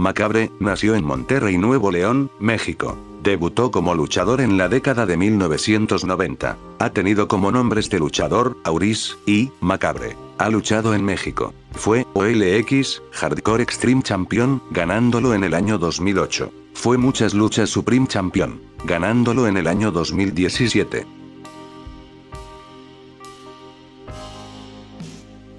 Macabre nació en Monterrey, Nuevo León, México. Debutó como luchador en la década de 1990. Ha tenido como nombres de luchador, Auris, y Macabre. Ha luchado en México. Fue OLX, Hardcore Extreme Champion, ganándolo en el año 2008. Fue muchas luchas Supreme Champion, ganándolo en el año 2017.